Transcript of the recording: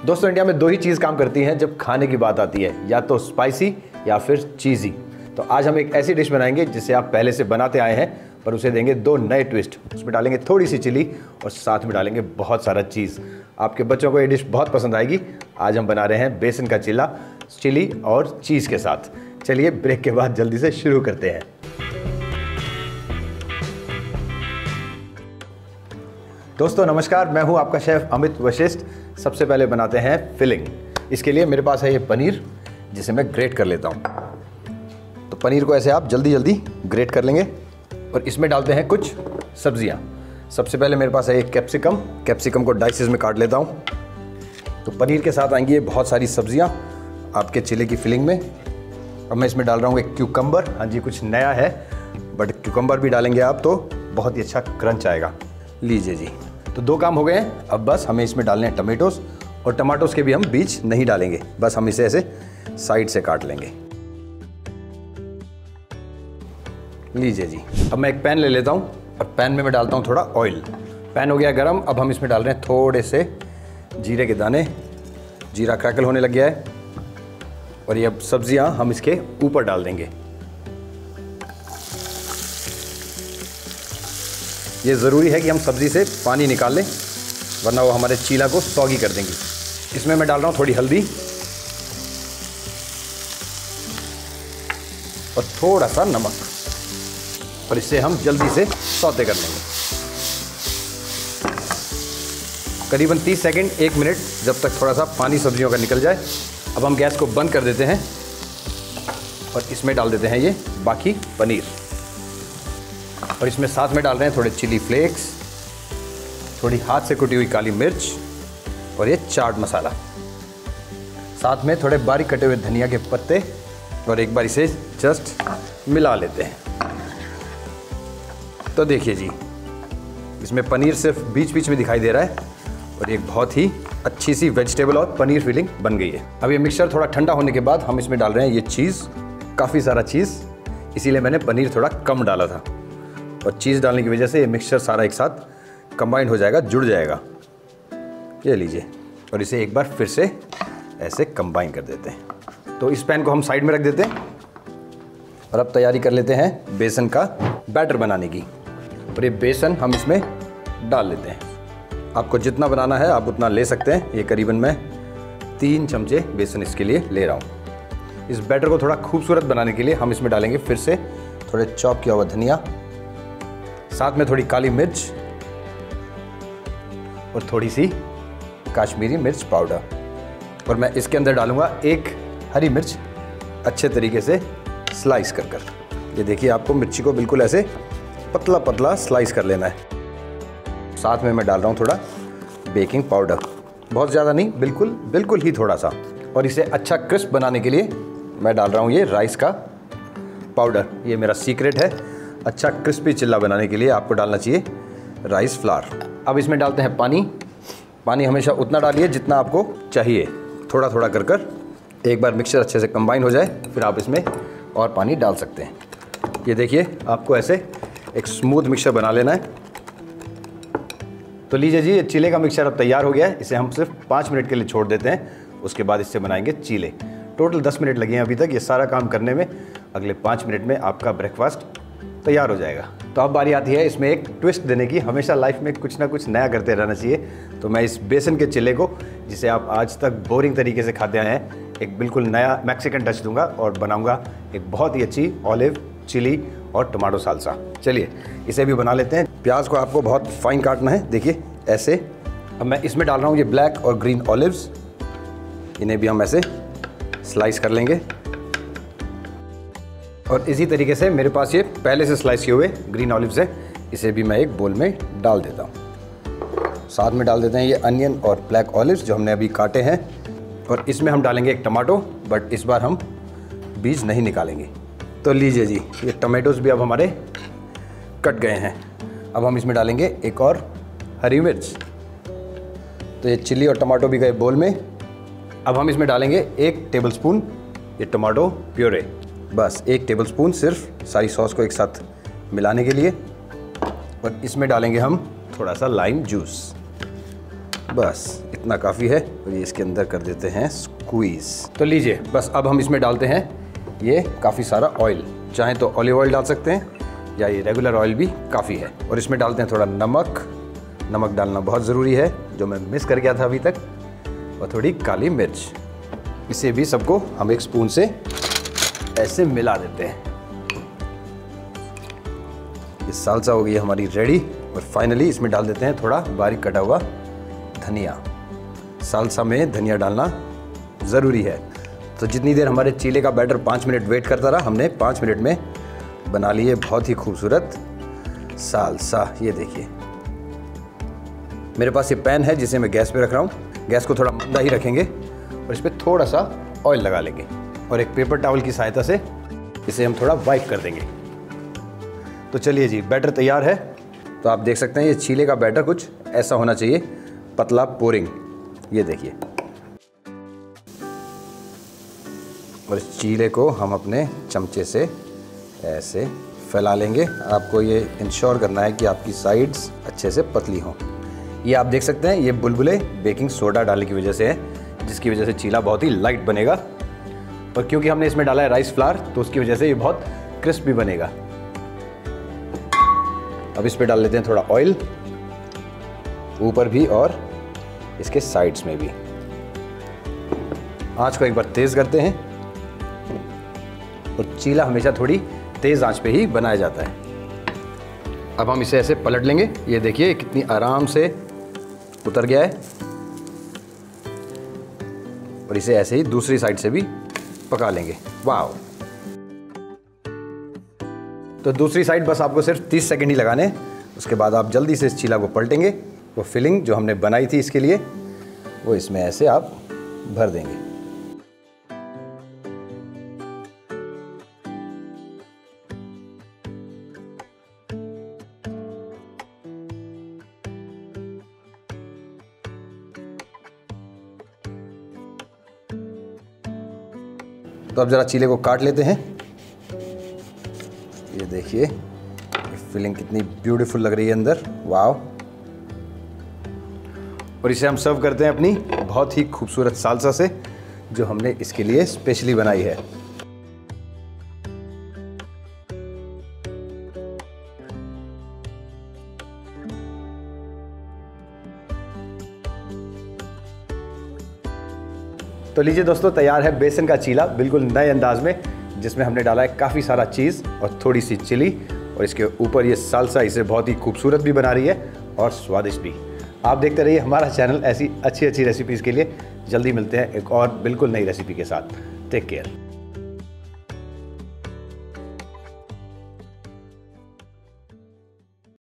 दोस्तों इंडिया में दो ही चीज़ काम करती हैं जब खाने की बात आती है, या तो स्पाइसी या फिर चीज़ी। तो आज हम एक ऐसी डिश बनाएंगे जिसे आप पहले से बनाते आए हैं, पर उसे देंगे दो नए ट्विस्ट। उसमें डालेंगे थोड़ी सी चिली और साथ में डालेंगे बहुत सारा चीज़। आपके बच्चों को ये डिश बहुत पसंद आएगी। आज हम बना रहे हैं बेसन का चिल्ला, चिली और चीज़ के साथ। चलिए ब्रेक के बाद जल्दी से शुरू करते हैं। दोस्तों नमस्कार, मैं हूं आपका शेफ़ अमित वशिष्ठ। सबसे पहले बनाते हैं फिलिंग। इसके लिए मेरे पास है ये पनीर, जिसे मैं ग्रेट कर लेता हूं। तो पनीर को ऐसे आप जल्दी जल्दी ग्रेट कर लेंगे और इसमें डालते हैं कुछ सब्जियां। सबसे पहले मेरे पास है एक कैप्सिकम को डाइसेस में काट लेता हूं। तो पनीर के साथ आएंगी ये बहुत सारी सब्जियां आपके चिली की फिलिंग में। अब मैं इसमें डाल रहा हूँ एक क्यूकम्बर। हाँ जी, कुछ नया है, बट क्यूकम्बर भी डालेंगे आप तो बहुत ही अच्छा क्रंच आएगा। लीजिए जी, तो दो काम हो गए हैं। अब बस हमें इसमें डालने हैं टमेटोस, और टमाटोस के भी हम बीज नहीं डालेंगे, बस हम इसे ऐसे साइड से काट लेंगे। लीजिए जी, अब मैं एक पैन ले लेता हूँ और पैन में मैं डालता हूँ थोड़ा ऑयल। पैन हो गया गरम। अब हम इसमें डाल रहे हैं थोड़े से जीरे के दाने। जीरा क्रैकल होने लग गया है और ये अब सब्जियाँ हम इसके ऊपर डाल देंगे। ये ज़रूरी है कि हम सब्ज़ी से पानी निकाल लें, वरना वो हमारे चीला को सौगी कर देंगी। इसमें मैं डाल रहा हूँ थोड़ी हल्दी और थोड़ा सा नमक, और इससे हम जल्दी से सौते कर लेंगे। करीबन 30 सेकंड 1 मिनट, जब तक थोड़ा सा पानी सब्जियों का निकल जाए। अब हम गैस को बंद कर देते हैं और इसमें डाल देते हैं ये बाकी पनीर, और इसमें साथ में डाल रहे हैं थोड़े चिली फ्लेक्स, थोड़ी हाथ से कुटी हुई काली मिर्च और ये चाट मसाला। साथ में थोड़े बारीक कटे हुए धनिया के पत्ते, और एक बार इसे जस्ट मिला लेते हैं। तो देखिए जी, इसमें पनीर सिर्फ बीच बीच में दिखाई दे रहा है और एक बहुत ही अच्छी सी वेजिटेबल और पनीर फिलिंग बन गई है। अब ये मिक्सचर थोड़ा ठंडा होने के बाद हम इसमें डाल रहे हैं ये चीज़, काफ़ी सारा चीज़, इसीलिए मैंने पनीर थोड़ा कम डाला था। और चीज़ डालने की वजह से ये मिक्सचर सारा एक साथ कंबाइंड हो जाएगा, जुड़ जाएगा। ये लीजिए, और इसे एक बार फिर से ऐसे कंबाइन कर देते हैं। तो इस पैन को हम साइड में रख देते हैं और अब तैयारी कर लेते हैं बेसन का बैटर बनाने की। और ये बेसन हम इसमें डाल लेते हैं। आपको जितना बनाना है आप उतना ले सकते हैं। ये करीबन मैं 3 चमचे बेसन इसके लिए ले रहा हूँ। इस बैटर को थोड़ा खूबसूरत बनाने के लिए हम इसमें डालेंगे फिर से थोड़े चॉप किया हुआ धनिया, साथ में थोड़ी काली मिर्च और थोड़ी सी काश्मीरी मिर्च पाउडर। और मैं इसके अंदर डालूंगा एक हरी मिर्च, अच्छे तरीके से स्लाइस कर कर। ये देखिए, आपको मिर्ची को बिल्कुल ऐसे पतला पतला स्लाइस कर लेना है। साथ में मैं डाल रहा हूँ थोड़ा बेकिंग पाउडर, बहुत ज़्यादा नहीं, बिल्कुल ही थोड़ा सा। और इसे अच्छा क्रिस्प बनाने के लिए मैं डाल रहा हूँ ये राइस का पाउडर। ये मेरा सीक्रेट है। अच्छा क्रिस्पी चिल्ला बनाने के लिए आपको डालना चाहिए राइस फ्लावर। अब इसमें डालते हैं पानी। पानी हमेशा उतना डालिए जितना आपको चाहिए, थोड़ा थोड़ा कर कर। एक बार मिक्सचर अच्छे से कंबाइन हो जाए फिर आप इसमें और पानी डाल सकते हैं। ये देखिए, आपको ऐसे एक स्मूथ मिक्सचर बना लेना है। तो लीजिए जी, ये चीले का मिक्सचर अब तैयार हो गया है। इसे हम सिर्फ 5 मिनट के लिए छोड़ देते हैं, उसके बाद इससे बनाएंगे चीले। टोटल 10 मिनट लगे हैं अभी तक ये सारा काम करने में। अगले 5 मिनट में आपका ब्रेकफास्ट तैयार हो जाएगा। तो अब बारी आती है इसमें एक ट्विस्ट देने की। हमेशा लाइफ में कुछ ना कुछ नया करते रहना चाहिए। तो मैं इस बेसन के चिल्ले को, जिसे आप आज तक बोरिंग तरीके से खाते आए हैं, एक बिल्कुल नया मैक्सिकन टच दूंगा और बनाऊंगा एक बहुत ही अच्छी ऑलिव, चिली और टमाटो साल्सा। चलिए इसे भी बना लेते हैं। प्याज को आपको बहुत फाइन काटना है, देखिए ऐसे। अब मैं इसमें डाल रहा हूँ ये ब्लैक और ग्रीन ऑलिव्स, इन्हें भी हम ऐसे स्लाइस कर लेंगे। और इसी तरीके से मेरे पास ये पहले से स्लाइस किए हुए ग्रीन ऑलिव्स है, इसे भी मैं एक बोल में डाल देता हूँ। साथ में डाल देते हैं ये अनियन और ब्लैक ऑलिव्स जो हमने अभी काटे हैं। और इसमें हम डालेंगे एक टमाटो, बट इस बार हम बीज नहीं निकालेंगे। तो लीजिए जी, ये टमाटोज भी अब हमारे कट गए हैं। अब हम इसमें डालेंगे एक और हरी मिर्च। तो ये चिली और टमाटो भी गए बोल में। अब हम इसमें डालेंगे 1 टेबलस्पून ये टमाटो प्योरे, बस 1 टेबलस्पून सिर्फ सारी सॉस को एक साथ मिलाने के लिए। और इसमें डालेंगे हम थोड़ा सा लाइम जूस, बस इतना काफ़ी है और ये इसके अंदर कर देते हैं स्क्वीज़। तो लीजिए, बस अब हम इसमें डालते हैं ये काफ़ी सारा ऑयल। चाहें तो ऑलिव ऑयल डाल सकते हैं या ये रेगुलर ऑयल भी काफ़ी है। और इसमें डालते हैं थोड़ा नमक डालना बहुत ज़रूरी है, जो मैं मिस कर गया था अभी तक, और थोड़ी काली मिर्च। इसे भी सबको हम एक स्पून से ऐसे मिला देते हैं। ये सालसा हो गई हमारी रेडी। और फाइनली इसमें डाल देते हैं थोड़ा बारीक कटा हुआ धनिया। सालसा में धनिया डालना ज़रूरी है। तो जितनी देर हमारे चीले का बैटर 5 मिनट वेट करता रहा, हमने 5 मिनट में बना लिए बहुत ही खूबसूरत सालसा। ये देखिए, मेरे पास ये पैन है जिसे मैं गैस पे रख रहा हूँ। गैस को थोड़ा मंदा ही रखेंगे और इस पर थोड़ा सा ऑयल लगा लेंगे और एक पेपर टॉवल की सहायता से इसे हम थोड़ा वाइप कर देंगे। तो चलिए जी, बैटर तैयार है। तो आप देख सकते हैं ये चीले का बैटर कुछ ऐसा होना चाहिए, पतला पोरिंग। ये देखिए, और इस चीले को हम अपने चमचे से ऐसे फैला लेंगे। आपको ये इंश्योर करना है कि आपकी साइड्स अच्छे से पतली हों। ये आप देख सकते हैं, ये बुलबुले बेकिंग सोडा डालने की वजह से है, जिसकी वजह से चीला बहुत ही लाइट बनेगा। और क्योंकि हमने इसमें डाला है राइस फ्लावर, तो उसकी वजह से ये बहुत क्रिस्प भी बनेगा। अब इस पे डाल लेते हैं थोड़ा ऑयल, ऊपर भी और इसके साइड्स में भी। आंच को एक बार तेज करते हैं, और चीला हमेशा थोड़ी तेज आंच पे ही बनाया जाता है। अब हम इसे ऐसे पलट लेंगे। ये देखिए कितनी आराम से उतर गया है। और इसे ऐसे ही दूसरी साइड से भी पका लेंगे। वाह! तो दूसरी साइड बस आपको सिर्फ 30 सेकंड ही लगाने। उसके बाद आप जल्दी से इस चीला को पलटेंगे। वो फिलिंग जो हमने बनाई थी इसके लिए, वो इसमें ऐसे आप भर देंगे। तो अब ज़रा चीले को काट लेते हैं। ये देखिए, ये फिलिंग कितनी ब्यूटीफुल लग रही है अंदर। वाव! और इसे हम सर्व करते हैं अपनी बहुत ही खूबसूरत सालसा से, जो हमने इसके लिए स्पेशली बनाई है। तो लीजिए दोस्तों, तैयार है बेसन का चीला बिल्कुल नए अंदाज में, जिसमें हमने डाला है काफ़ी सारा चीज़ और थोड़ी सी चिली, और इसके ऊपर ये सालसा इसे बहुत ही खूबसूरत भी बना रही है और स्वादिष्ट भी। आप देखते रहिए हमारा चैनल ऐसी अच्छी अच्छी रेसिपीज़ के लिए। जल्दी मिलते हैं एक और बिल्कुल नई रेसिपी के साथ। Take care.